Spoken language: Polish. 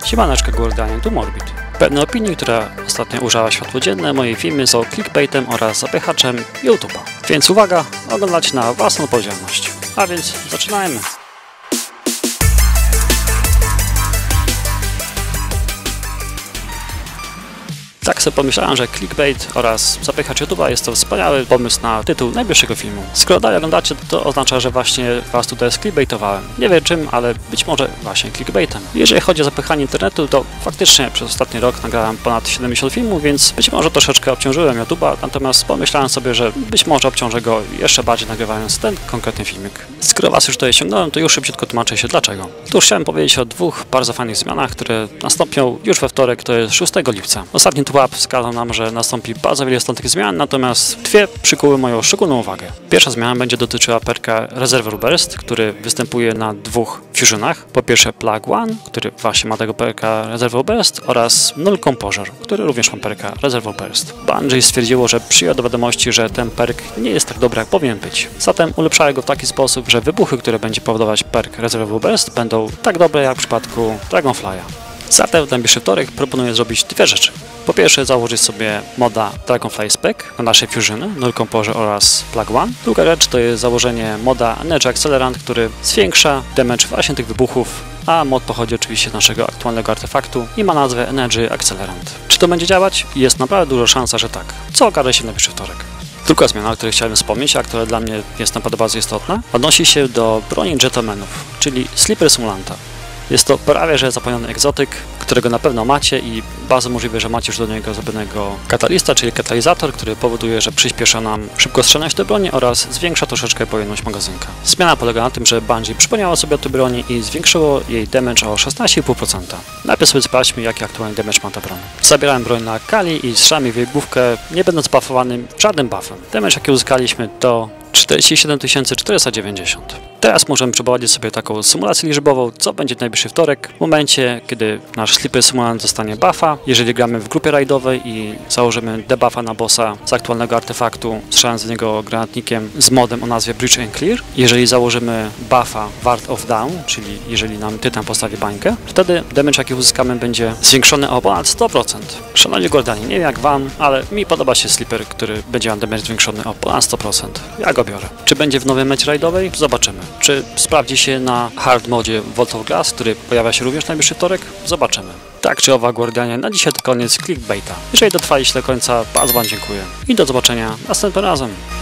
Siemaneczko Guardianie, tu Morbid. Pewne opinii, która ostatnio ujrzała światło dzienne, moje filmy są clickbaitem oraz zapychaczem YouTube'a. Więc uwaga, oglądać na własną odpowiedzialność. A więc zaczynajmy. Tak sobie pomyślałem, że clickbait oraz zapychacz YouTube'a jest to wspaniały pomysł na tytuł najbliższego filmu. Skoro dalej oglądacie, to oznacza, że właśnie was tutaj sklickbaitowałem. Nie wiem czym, ale być może właśnie clickbaitem. Jeżeli chodzi o zapychanie internetu, to faktycznie przez ostatni rok nagrałem ponad 70 filmów, więc być może troszeczkę obciążyłem YouTube'a, natomiast pomyślałem sobie, że być może obciążę go jeszcze bardziej nagrywając ten konkretny filmik. Skoro was już tutaj ściągnąłem, to już szybciutko tłumaczę się dlaczego. Otóż chciałem powiedzieć o dwóch bardzo fajnych zmianach, które nastąpią już we wtorek, to jest 6 lipca. Ostatni TWAP wskazał nam, że nastąpi bardzo wiele istotnych zmian, natomiast dwie przykuły moją szczególną uwagę. Pierwsza zmiana będzie dotyczyła perka Reservoir Burst, który występuje na dwóch fusionach. Po pierwsze Plague One, który właśnie ma tego perka Reservoir Burst, oraz Null Composure, który również ma perka Reservoir Burst. Bungie stwierdziło, że przyjął do wiadomości, że ten perk nie jest tak dobry, jak powinien być. Zatem ulepszają go w taki sposób, że wybuchy, które będzie powodować perk Reservoir Burst, będą tak dobre jak w przypadku Dragonfly'a. Zatem w najbliższy wtorek proponuję zrobić dwie rzeczy. Po pierwsze założyć sobie moda Dragonfly Spec na nasze fusiony, Null Composure oraz Plague One. Druga rzecz to jest założenie moda Energy Accelerant, który zwiększa damage właśnie tych wybuchów, a mod pochodzi oczywiście z naszego aktualnego artefaktu i ma nazwę Energy Accelerant. Czy to będzie działać? Jest naprawdę duża szansa, że tak. Co okaże się w najbliższy wtorek. Druga zmiana, o której chciałem wspomnieć, a która dla mnie jest naprawdę bardzo istotna, odnosi się do broni Gentlemanów, czyli Slippery Simulanta. Jest to prawie że zapomniany egzotyk, którego na pewno macie i bardzo możliwe, że macie już do niego zrobionego katalista, czyli katalizator, który powoduje, że przyspiesza nam szybkostrzelność tej broni oraz zwiększa troszeczkę pojemność magazynka. Zmiana polega na tym, że Bungie przypomniało sobie o tej broni i zwiększyło jej damage o 16,5%. Najpierw sobie sprawdźmy, jaki aktualny damage ma ta broń. Zabierałem broń na Kali i strzelałem w jej główkę, nie będąc buffowanym żadnym buffem. Damage, jaki uzyskaliśmy, to 47 490. Teraz możemy przeprowadzić sobie taką symulację liczbową, co będzie w najbliższy wtorek, w momencie, kiedy nasz Slippery Simulant dostanie buffa. Jeżeli gramy w grupie rajdowej i założymy debuffa na bossa z aktualnego artefaktu, strzelając z niego granatnikiem z modem o nazwie Breach and Clear. Jeżeli założymy buffa Ward of Down, czyli jeżeli nam Tytan postawi bańkę, wtedy damage, jaki uzyskamy, będzie zwiększony o ponad 100%. Szanowni Guardianie, nie wiem jak wam, ale mi podoba się Slipper, który będzie miał damage zwiększony o ponad 100%. Ja go biorę. Czy będzie w nowej mecie rajdowej? Zobaczymy. Czy sprawdzi się na hard modzie Vault of Glass, który pojawia się również najbliższy wtorek? Zobaczymy. Tak czy owak, Guardianie, na dzisiaj to koniec clickbaita. Jeżeli dotrwaliście do końca, bardzo wam dziękuję i do zobaczenia następnym razem.